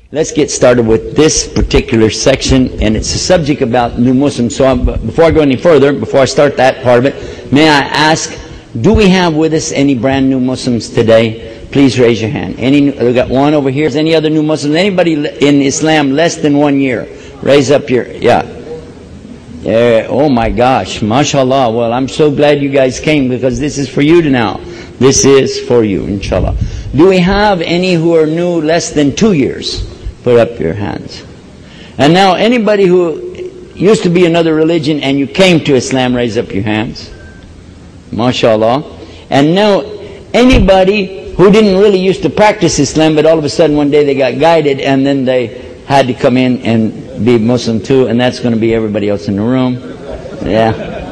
Let's get started with this particular section, and it's a subject about new Muslims. So before I go any further, before I start that part of it, may I ask, do we have with us any brand new Muslims today? Please raise your hand. We got one over here. Is any other new Muslims? Anybody in Islam less than 1 year? Raise up your, yeah. Oh my gosh, mashallah. Well, I'm so glad you guys came, because this is for you now. This is for you, inshallah. Do we have any who are new less than 2 years? Put up your hands. And now anybody who used to be another religion and you came to Islam, raise up your hands. MashaAllah. And now anybody who didn't really used to practice Islam, but all of a sudden one day they got guided and then they had to come in and be Muslim too, and that's going to be everybody else in the room. Yeah.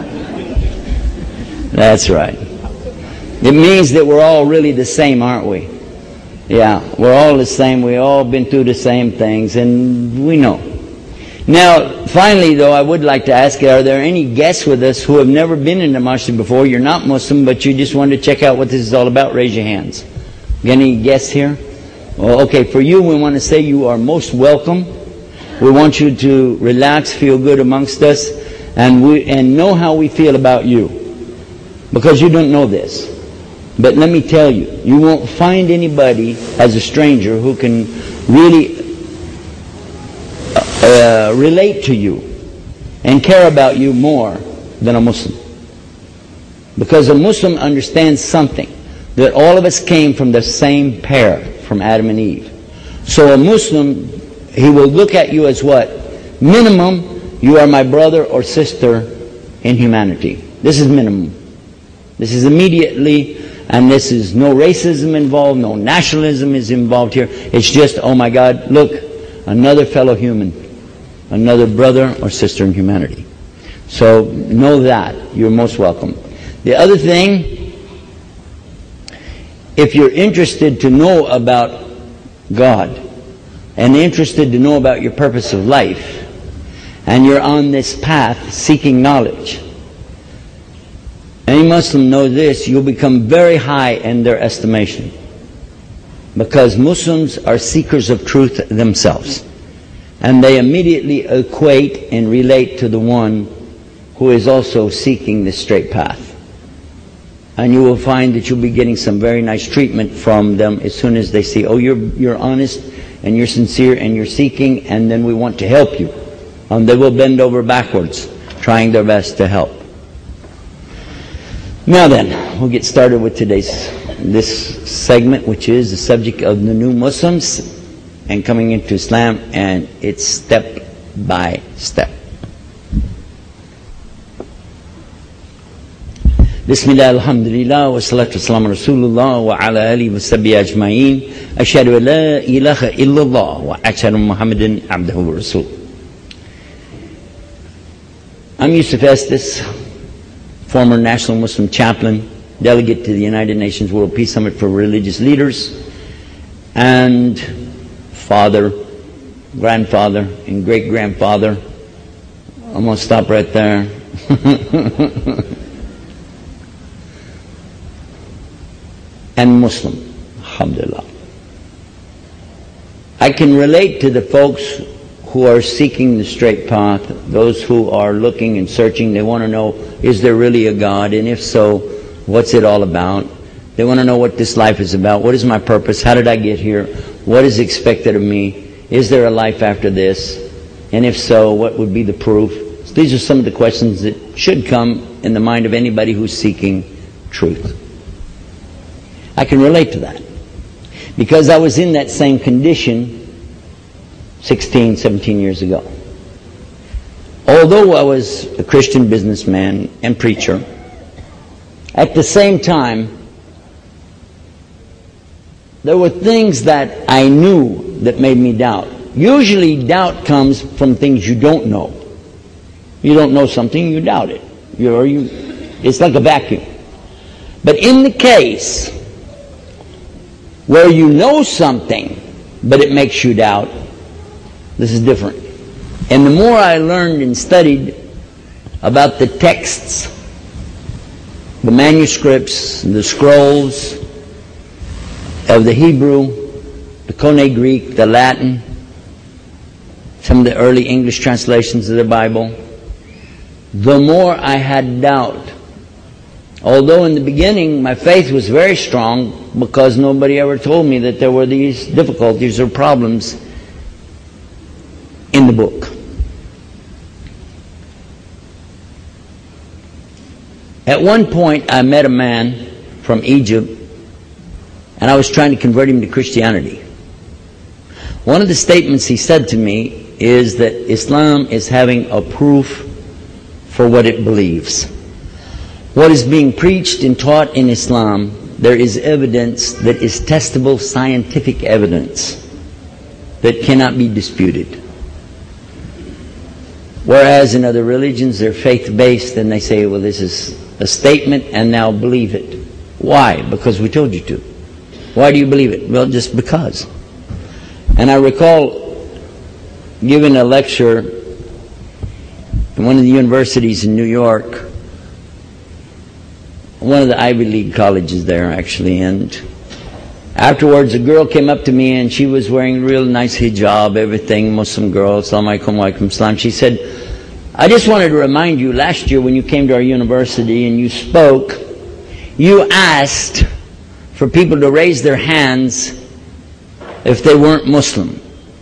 That's right. It means that we're all really the same, aren't we? Yeah, we're all the same. We've all been through the same things, and we know. Now, finally, though, I would like to ask, are there any guests with us who have never been in the masjid before? You're not Muslim, but you just wanted to check out what this is all about. Raise your hands. Got any guests here? Well, okay, for you, we want to say you are most welcome. We want you to relax, feel good amongst us, and know how we feel about you, because you don't know this. But let me tell you, you won't find anybody as a stranger who can really relate to you and care about you more than a Muslim. Because a Muslim understands something, that all of us came from the same pair, from Adam and Eve. So a Muslim, he will look at you as what? Minimum, you are my brother or sister in humanity. This is minimum. This is immediately. And this is no racism involved, no nationalism is involved here. It's just, oh my God, look, another fellow human, another brother or sister in humanity. So know that. You're most welcome. The other thing, if you're interested to know about God and interested to know about your purpose of life, and you're on this path seeking knowledge, any Muslim knows this, you'll become very high in their estimation. Because Muslims are seekers of truth themselves. And they immediately equate and relate to the one who is also seeking the straight path. And you will find that you'll be getting some very nice treatment from them as soon as they see, oh, you're honest and you're sincere and you're seeking, and then we want to help you. And they will bend over backwards, trying their best to help. Now then, we'll get started with this segment, which is the subject of the new Muslims and coming into Islam, and it's step by step. Bismillah, alhamdulillah, wa salatu wassalamu rasulullah wa ala alihi wa sahbihi ajma'in. Ashhadu an la ilaha illallah wa ashhadu Muhammadan abduhu wa rasul. I'm Yusuf Estes, former National Muslim Chaplain, delegate to the United Nations World Peace Summit for Religious Leaders, and father, grandfather, and great-grandfather. I'm going to stop right there. And Muslim, alhamdulillah. I can relate to the folks who are seeking the straight path, those who are looking and searching. They want to know, is there really a God? And if so, what's it all about? They want to know what this life is about. What is my purpose? How did I get here? What is expected of me? Is there a life after this? And if so, what would be the proof? So these are some of the questions that should come in the mind of anybody who's seeking truth. I can relate to that, because I was in that same condition 16, 17 years ago. Although I was a Christian businessman and preacher, at the same time, there were things that I knew that made me doubt. Usually doubt comes from things you don't know. You don't know something, you doubt it. It's like a vacuum. But in the case where you know something, but it makes you doubt, this is different. And the more I learned and studied about the texts, the manuscripts, the scrolls of the Hebrew, the Koine Greek, the Latin, some of the early English translations of the Bible, the more I had doubt. Although in the beginning my faith was very strong because nobody ever told me that there were these difficulties or problems in the book. At one point I met a man from Egypt and I was trying to convert him to Christianity. One of the statements he said to me is that Islam is having a proof for what it believes. What is being preached and taught in Islam, there is evidence that is testable scientific evidence that cannot be disputed. Whereas in other religions they're faith-based and they say, well, this is a statement and now believe it. Why? Because we told you to. Why do you believe it? Well, just because. And I recall giving a lecture in one of the universities in New York, one of the Ivy League colleges there actually, and afterwards a girl came up to me and she was wearing a real nice hijab, everything, Muslim girl, Assalamu alaikum wa alaikum salam. She said, I just wanted to remind you, last year when you came to our university and you spoke, you asked for people to raise their hands if they weren't Muslim.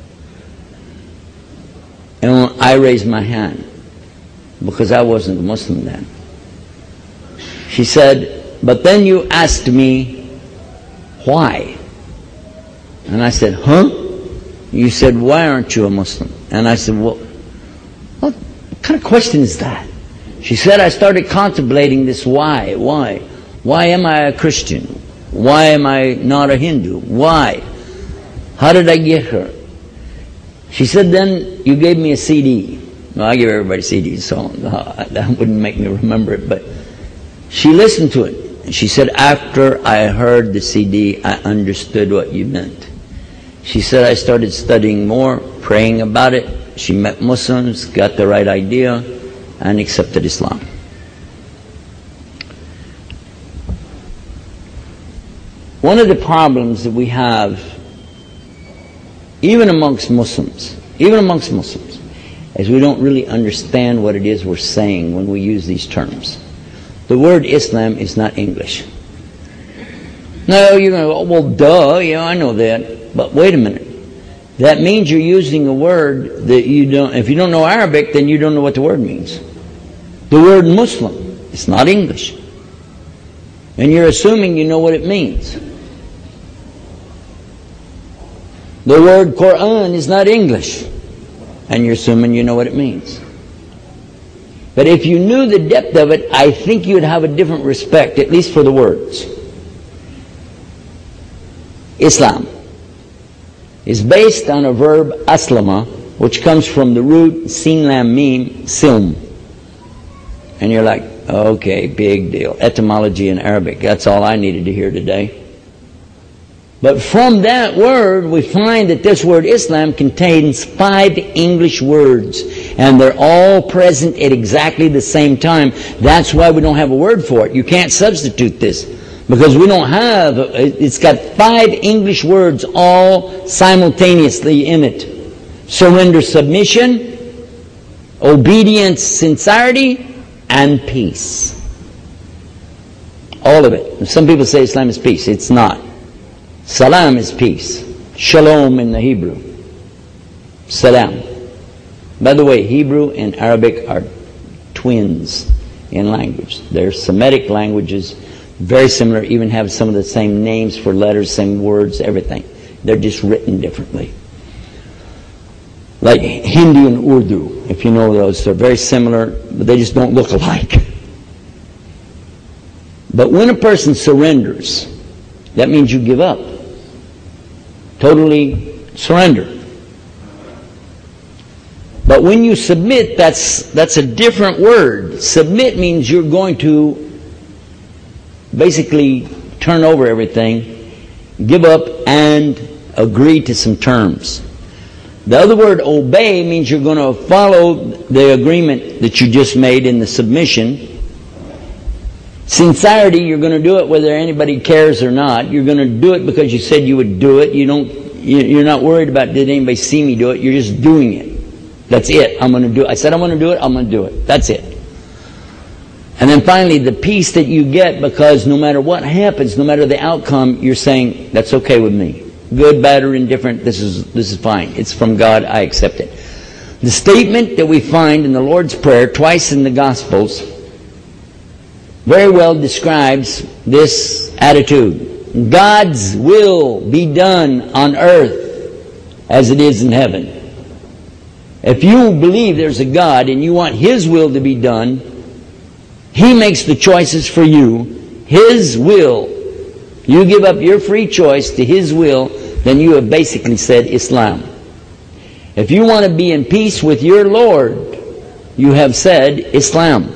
And I raised my hand because I wasn't a Muslim then. She said, but then you asked me why. And I said, huh? You said, why aren't you a Muslim? And I said, well, what kind of question is that? She said, I started contemplating this why. Why am I a Christian? Why am I not a Hindu? Why? How did I get her? She said, then you gave me a CD. Well, I give everybody CDs, so that wouldn't make me remember it, but she listened to it. She said, after I heard the CD, I understood what you meant. She said, I started studying more, praying about it. She met Muslims, got the right idea, and accepted Islam. One of the problems that we have, even amongst Muslims, is we don't really understand what it is we're saying when we use these terms. The word Islam is not English. No, you're going to go, well, duh, yeah, I know that. But wait a minute. That means you're using a word that you don't, if you don't know Arabic, then you don't know what the word means. The word Muslim is not English. And you're assuming you know what it means. The word Quran is not English. And you're assuming you know what it means. But if you knew the depth of it, I think you'd have a different respect, at least for the words. Islam is based on a verb aslama, which comes from the root sin lam mim, silm. And you're like, okay, big deal. Etymology in Arabic, that's all I needed to hear today. But from that word, we find that this word Islam contains 5 English words, and they're all present at exactly the same time. That's why we don't have a word for it. You can't substitute this, because we don't have, it's got 5 English words all simultaneously in it. Surrender, submission, obedience, sincerity, and peace. All of it. Some people say Islam is peace. It's not. Salam is peace. Shalom in the Hebrew. Salam. By the way, Hebrew and Arabic are twins in language. They're Semitic languages, very similar, even have some of the same names for letters, same words, everything. They're just written differently. Like Hindi and Urdu, if you know those, they're very similar, but they just don't look alike. But when a person surrenders, that means you give up. Totally surrender. But when you submit, that's a different word. Submit means you're going to basically turn over everything, give up, and agree to some terms. The other word, obey, means you're going to follow the agreement that you just made in the submission. Sincerity, you're going to do it whether anybody cares or not. You're going to do it because you said you would do it. You're not worried about did anybody see me do it. You're just doing it. That's it. I'm going to do it. I said I'm going to do it. I'm going to do it. That's it. And then finally, the peace that you get, because no matter what happens, no matter the outcome, you're saying, that's okay with me. Good, bad, or indifferent, this is fine. It's from God. I accept it. The statement that we find in the Lord's Prayer twice in the Gospels very well describes this attitude. God's will be done on earth as it is in heaven. If you believe there's a God and you want His will to be done, He makes the choices for you. His will. You give up your free choice to His will, then you have basically said Islam. If you want to be in peace with your Lord, you have said Islam.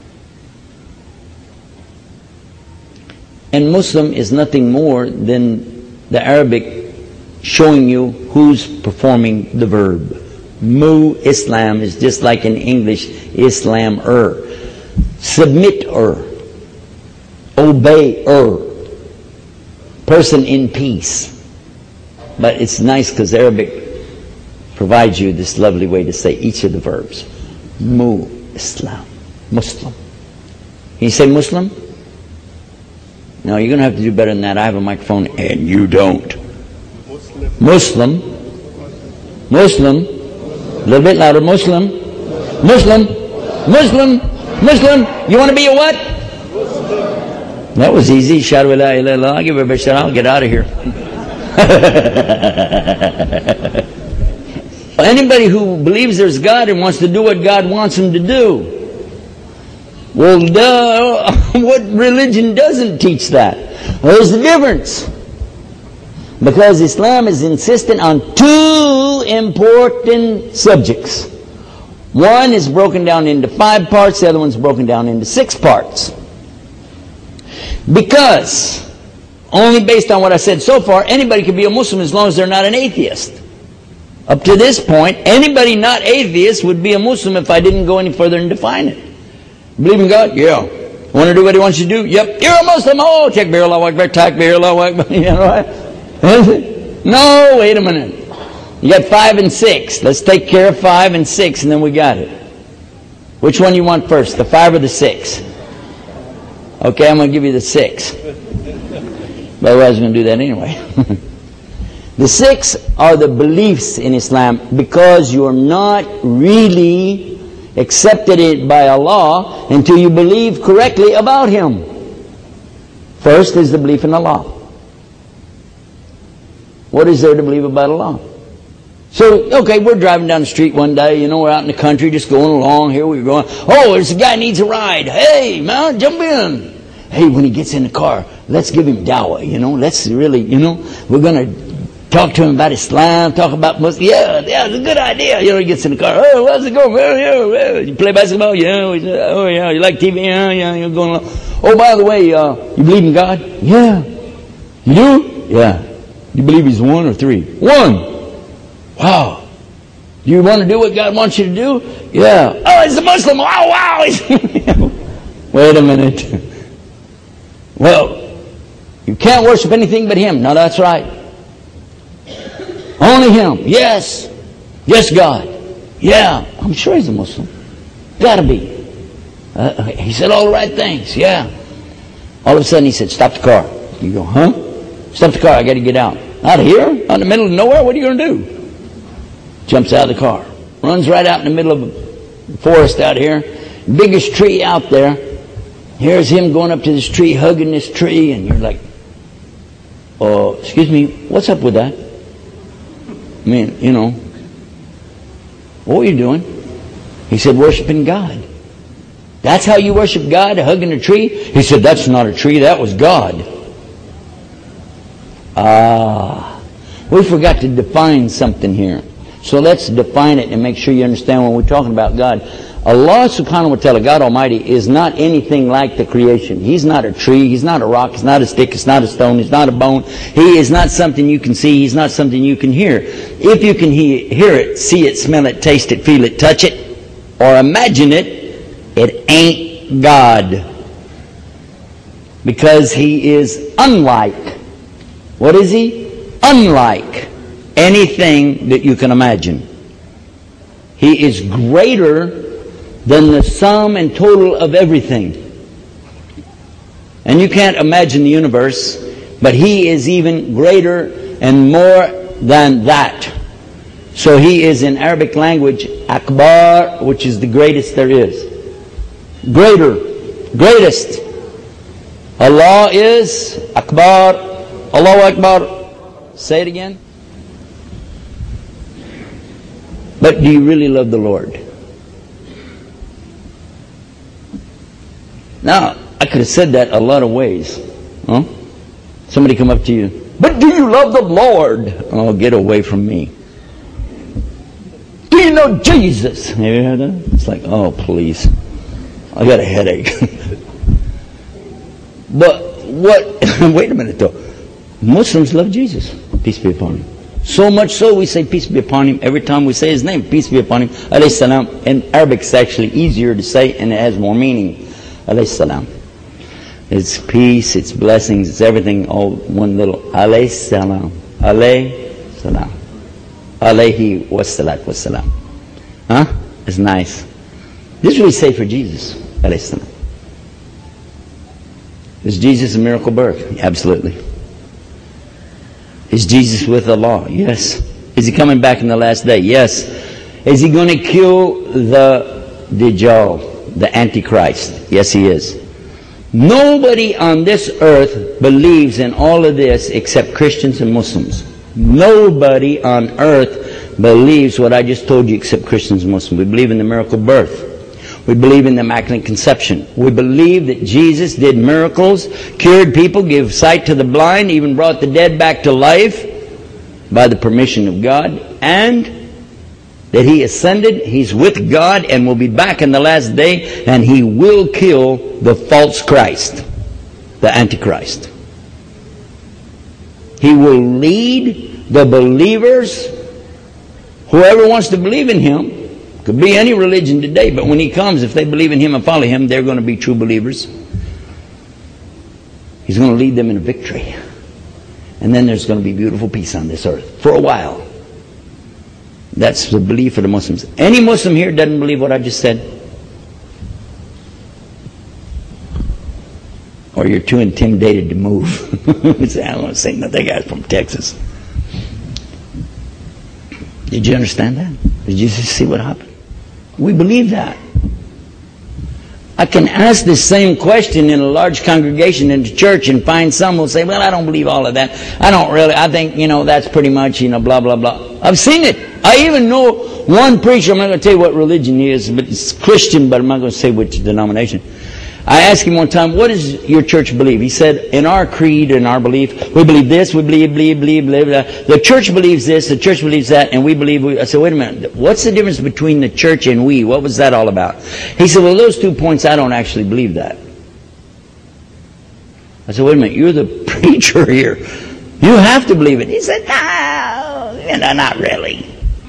And Muslim is nothing more than the Arabic showing you who's performing the verb. Islam is just like in English, Islam-er. Submit-er. Obey-er. Person in peace. But it's nice because Arabic provides you this lovely way to say each of the verbs. Islam. Muslim. Can you say Muslim? No, you're going to have to do better than that. I have a microphone and you don't. Muslim. Muslim. A little bit louder. Muslim. Muslim. Muslim. Muslim. You want to be a what? Muslim. That was easy. Shadu la ilaha illallah. I'll give her a big shout. I'll get out of here. Anybody who believes there's God and wants to do what God wants him to do. Well, duh, what religion doesn't teach that? Well, there's the difference. Because Islam is insistent on two important subjects. One is broken down into 5 parts, the other one's broken down into 6 parts. Because, only based on what I said so far, anybody can be a Muslim as long as they're not an atheist. Up to this point, anybody not atheist would be a Muslim if I didn't go any further and define it. Believe in God? Yeah. Want to do what He wants you to do? Yep. You're a Muslim. Oh, takbir, Allahu Akbar, takbir, Allahu Akbar. You know, right? No, wait a minute. You got 5 and 6. Let's take care of 5 and 6 and then we got it. Which one you want first, the 5 or the 6? Okay, I'm going to give you the 6. But otherwise I'm going to do that anyway. The 6 are the beliefs in Islam because you're not really accepted it by Allah until you believe correctly about Him. First is the belief in Allah. What is there to believe about Allah? So, okay, we're driving down the street one day, you know, we're out in the country just going along, here we're going, oh, there's a guy needs a ride. Hey, man, jump in. Hey, when he gets in the car, let's give him dawah, you know, let's really, you know, we're going to talk to him about Islam, talk about Muslim. Yeah, it's a good idea. You know, he gets in the car. Oh, how's it going? Yeah. You play basketball? Yeah. Oh, yeah. You like TV? Yeah. You're going along. Oh, by the way, you believe in God? Yeah. You do? Yeah. You believe He's 1 or 3? 1. Wow. Do you want to do what God wants you to do? Yeah. Oh, he's a Muslim. Oh, wow. Wait a minute. Well, you can't worship anything but Him. No, that's right. Only Him. Yes. Yes, God. Yeah. I'm sure he's a Muslim. Gotta be. He said all the right things. Yeah. All of a sudden he said, stop the car. You go, huh? Stop the car. I gotta get out. Out of here? Out in the middle of nowhere? What are you gonna do? Jumps out of the car. Runs right out in the middle of the forest out here. Biggest tree out there. Here's him going up to this tree, hugging this tree, and you're like, oh, excuse me, what's up with that? I mean, you know, what were you doing? He said, worshiping God. That's how you worship God, hugging a tree? He said, that's not a tree, that was God. We forgot to define something here. So let's define it and make sure you understand when we're talking about God. Allah subhanahu wa ta'ala, God Almighty, is not anything like the creation. He's not a tree, He's not a rock, He's not a stick, He's not a stone, He's not a bone. He is not something you can see, He's not something you can hear. If you can hear it, see it, smell it, taste it, feel it, touch it, or imagine it, it ain't God. Because He is unlike. What is He? Unlike anything that you can imagine. He is greater than the sum and total of everything. And you can't imagine the universe, but He is even greater and more than that. So He is, in Arabic language, Akbar, which is the greatest there is. Greater, greatest. Allah is Akbar, Allahu Akbar. Say it again. But do you really love the Lord? Now, I could have said that a lot of ways. Huh? Somebody come up to you, but do you love the Lord? Oh, get away from me. Do you know Jesus? Have you heard that? It's like, oh, please. I got a headache. But what, wait a minute though. Muslims love Jesus. Peace be upon Him. So much so we say peace be upon Him every time we say His name. Peace be upon Him. Alayhi salam. In Arabic it's actually easier to say and it has more meaning. Alayhi salam. It's peace, it's blessings, it's everything, all one little. Alayhi salam. Alayhi salam. Alayhi wassalat wassalam. Huh? It's nice. This is what we say for Jesus. Alayhi salam. Is Jesus a miracle birth? Absolutely. Is Jesus with Allah? Yes. Is He coming back in the last day? Yes. Is He going to kill the Dajjal, the Antichrist? Yes, He is. Nobody on this earth believes in all of this except Christians and Muslims. Nobody on earth believes what I just told you except Christians and Muslims. We believe in the miracle birth. We believe in the Immaculate Conception. We believe that Jesus did miracles, cured people, gave sight to the blind, even brought the dead back to life by the permission of God, and that He ascended, He's with God, and will be back in the last day, and He will kill the false Christ, the Antichrist. He will lead the believers, whoever wants to believe in Him. Could be any religion today, but when He comes, if they believe in Him and follow Him, they're going to be true believers. He's going to lead them in victory. And then there's going to be beautiful peace on this earth for a while. That's the belief of the Muslims. Any Muslim here doesn't believe what I just said? Or you're too intimidated to move. Say, I don't want to say nothing. That guy's from Texas. Did you understand that? Did you see what happened? We believe that. I can ask this same question in a large congregation in the church and find some who will say, well, I don't believe all of that. I don't really. I think, that's pretty much, blah, blah, blah. I've seen it. I even know one preacher, I'm not going to tell you what religion he is, but it's Christian, but I'm not going to say which denomination. I asked him one time, what does your church believe? He said, in our creed, in our belief, we believe this, we believe. The church believes this, the church believes that, and we believe. I said, wait a minute, what's the difference between the church and we? What was that all about? He said, well, those 2 points, I don't actually believe that. I said, wait a minute, you're the preacher here. You have to believe it. He said, no, not really.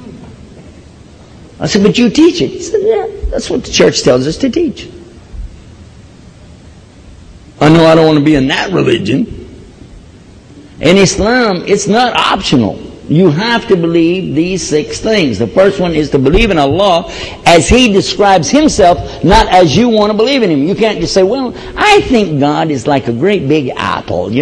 I said, but you teach it. He said, yeah, that's what the church tells us to teach. I know I don't want to be in that religion. In Islam, it's not optional. You have to believe these 6 things. The first one is to believe in Allah as He describes Himself, not as you want to believe in Him. You can't just say, well, I think God is like a great big apple,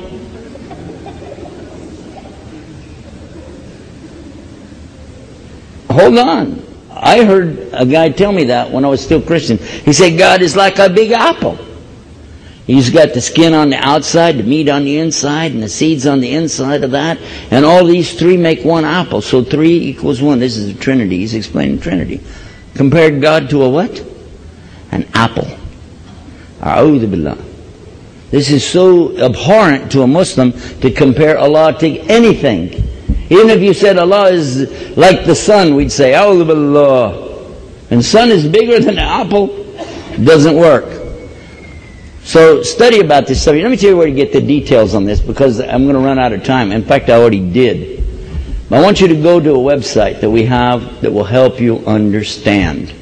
Hold on. I heard a guy tell me that when I was still Christian. He said, God is like a big apple. He's got the skin on the outside, the meat on the inside, and the seeds on the inside of that. And all these 3 make one apple. So 3 equals 1. This is the Trinity. He's explaining Trinity. Compared God to a what? An apple. A'udhu billah. This is so abhorrent to a Muslim to compare Allah to anything. Even if you said Allah is like the sun, we'd say, A'udhu billah. And sun is bigger than an apple. It doesn't work. So study about this subject. Let me tell you where to get the details on this, because I'm going to run out of time. In fact, I already did. But I want you to go to a website that we have that will help you understand.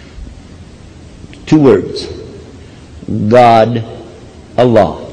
2 words. God, Allah.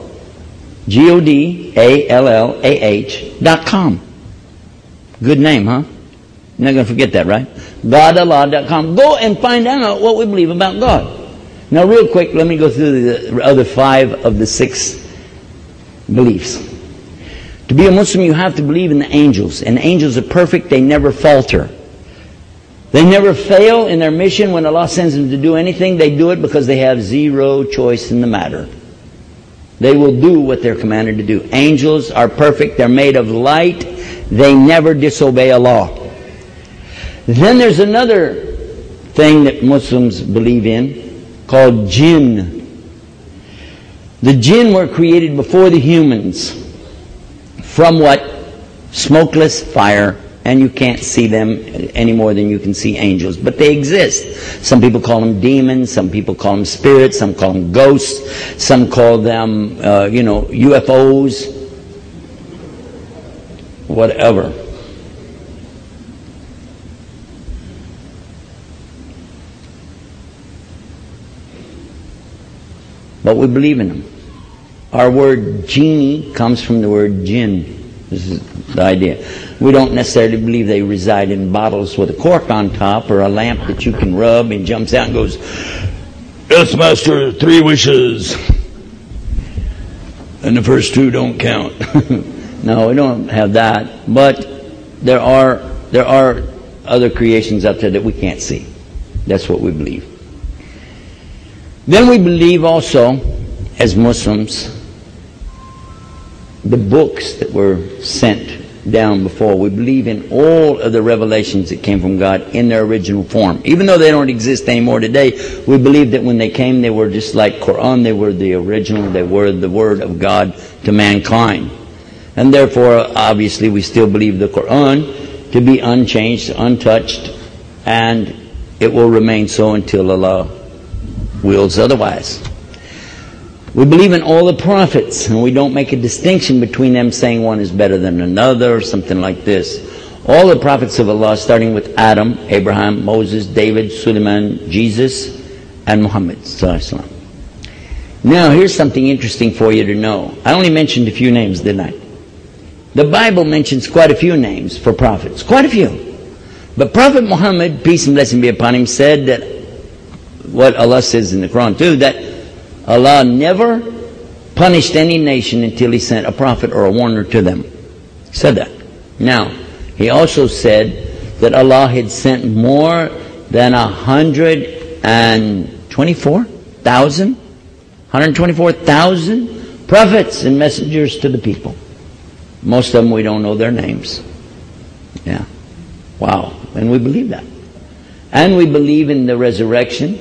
GODALLAH.com. Good name, huh? You're not going to forget that, right? GodAllah.com. Go and find out what we believe about God. Now, real quick, let me go through the other 5 of the 6 beliefs. To be a Muslim, you have to believe in the angels. And angels are perfect. They never falter. They never fail in their mission. When Allah sends them to do anything, they do it because they have zero choice in the matter. They will do what they're commanded to do. Angels are perfect. They're made of light. They never disobey Allah. Then there's another thing that Muslims believe in called jinn. The jinn were created before the humans from what? Smokeless fire. And you can't see them any more than you can see angels. But they exist. Some people call them demons. Some people call them spirits. Some call them ghosts. Some call them, UFOs. Whatever. But we believe in them. Our word genie comes from the word jinn. This is the idea. We don't necessarily believe they reside in bottles with a cork on top or a lamp that you can rub and jumps out and goes, "Yes, Master, 3 wishes. And the first 2 don't count." No, we don't have that. But there are other creations out there that we can't see. That's what we believe. Then we believe also, as Muslims, the books that were sent down before. We believe in all of the revelations that came from God in their original form. Even though they don't exist anymore today, we believe that when they came, they were just like Quran. They were the original. They were the Word of God to mankind. And therefore, obviously, we still believe the Quran to be unchanged, untouched, and it will remain so until Allah wills otherwise. We believe in all the prophets, and we don't make a distinction between them, saying one is better than another or something like this. All the prophets of Allah, starting with Adam, Abraham, Moses, David, Suleiman, Jesus, and Muhammad. Now, here's something interesting for you to know. I only mentioned a few names, didn't I? The Bible mentions quite a few names for prophets. Quite a few. But Prophet Muhammad, peace and blessing be upon him, said that, what Allah says in the Quran too, that Allah never punished any nation until He sent a prophet or a warner to them. He said that. Now, He also said that Allah had sent more than 124,000 prophets and messengers to the people. Most of them we don't know their names. Yeah. Wow. And we believe that. And we believe in the resurrection,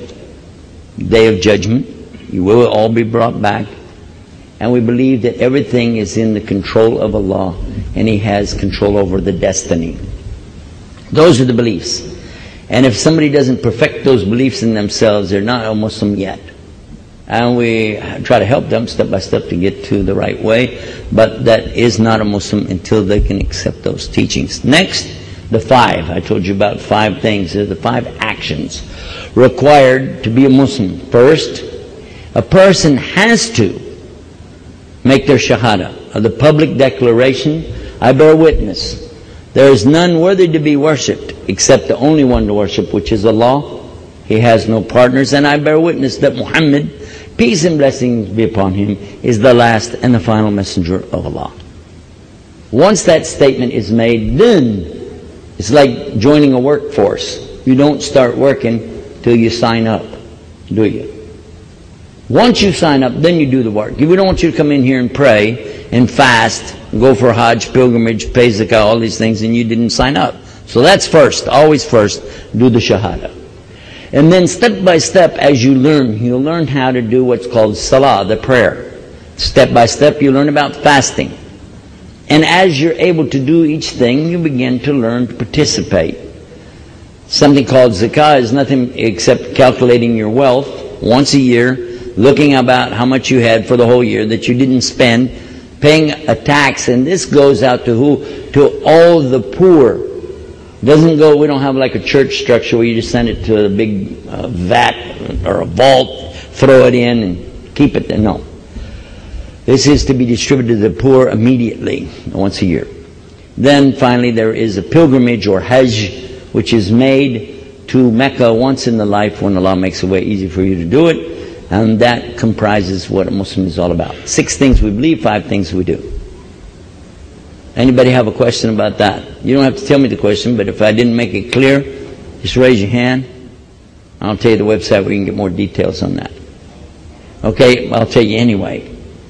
day of judgment. You will all be brought back. And we believe that everything is in the control of Allah, and He has control over the destiny. Those are the beliefs. And if somebody doesn't perfect those beliefs in themselves, they're not a Muslim yet. And we try to help them step by step to get to the right way, but that is not a Muslim until they can accept those teachings. Next, the 5. I told you about 5 things. They're the 5 actions required to be a Muslim. First, a person has to make their shahada, or the public declaration, I bear witness. There is none worthy to be worshipped except the only one to worship, which is Allah. He has no partners, and I bear witness that Muhammad, peace and blessings be upon him, is the last and the final messenger of Allah. Once that statement is made, then it's like joining a workforce. You don't start working till you sign up, do you? Once you sign up, then you do the work. We don't want you to come in here and pray and fast, go for a Hajj, pilgrimage, pay zakah, all these things, and you didn't sign up. So that's first, always first, do the shahada. And then step by step, as you learn, you'll learn how to do what's called salah, the prayer. Step by step, you learn about fasting. And as you're able to do each thing, you begin to learn to participate. Something called zakah is nothing except calculating your wealth once a year, looking about how much you had for the whole year that you didn't spend, paying a tax, and this goes out to who? To all the poor. It doesn't go, we don't have like a church structure where you just send it to a big vat or a vault, throw it in and keep it there. No. This is to be distributed to the poor immediately, once a year. Then finally there is a pilgrimage or Hajj, which is made to Mecca once in the life when Allah makes a way easy for you to do it. And that comprises what a Muslim is all about. 6 things we believe, 5 things we do. Anybody have a question about that? You don't have to tell me the question, but if I didn't make it clear, just raise your hand. I'll tell you the website where you can get more details on that. Okay, I'll tell you anyway.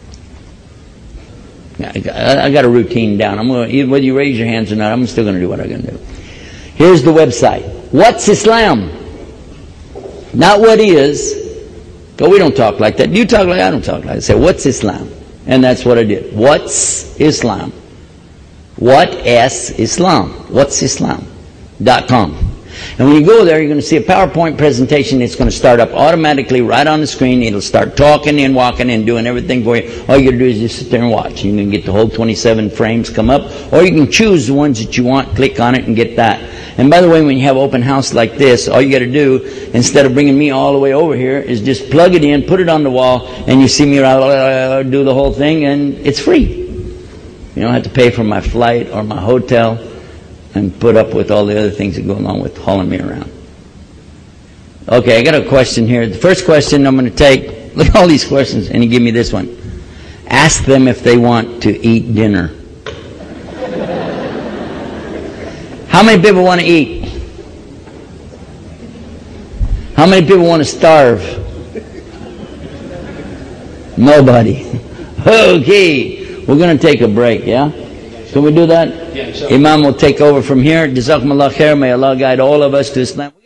I got a routine down. Whether you raise your hands or not, I'm still going to do what I'm going to do. Here's the website. What's Islam? Not what is. Because we don't talk like that. You talk like I don't talk like that. Say, what's Islam? And that's what I did. What's Islam? What is Islam? What's Islam.com. And when you go there, you're going to see a PowerPoint presentation. It's going to start up automatically right on the screen. It'll start talking and walking and doing everything for you. All you got to do is just sit there and watch. You can get the whole 27 frames come up, or you can choose the ones that you want, click on it, and get that. And by the way, when you have open house like this, all you got to do, instead of bringing me all the way over here, is just plug it in, put it on the wall, and you see me do the whole thing, and it's free. You don't have to pay for my flight or my hotel and put up with all the other things that go along with hauling me around. Okay, I got a question here. The first question I'm going to take, look at all these questions, and you give me this one. Ask them if they want to eat dinner. How many people want to eat? How many people want to starve? Nobody. Okay, we're going to take a break, yeah? Can we do that? Yeah, sure. Imam will take over from here. Jazakumullah khair. May Allah guide all of us to Islam.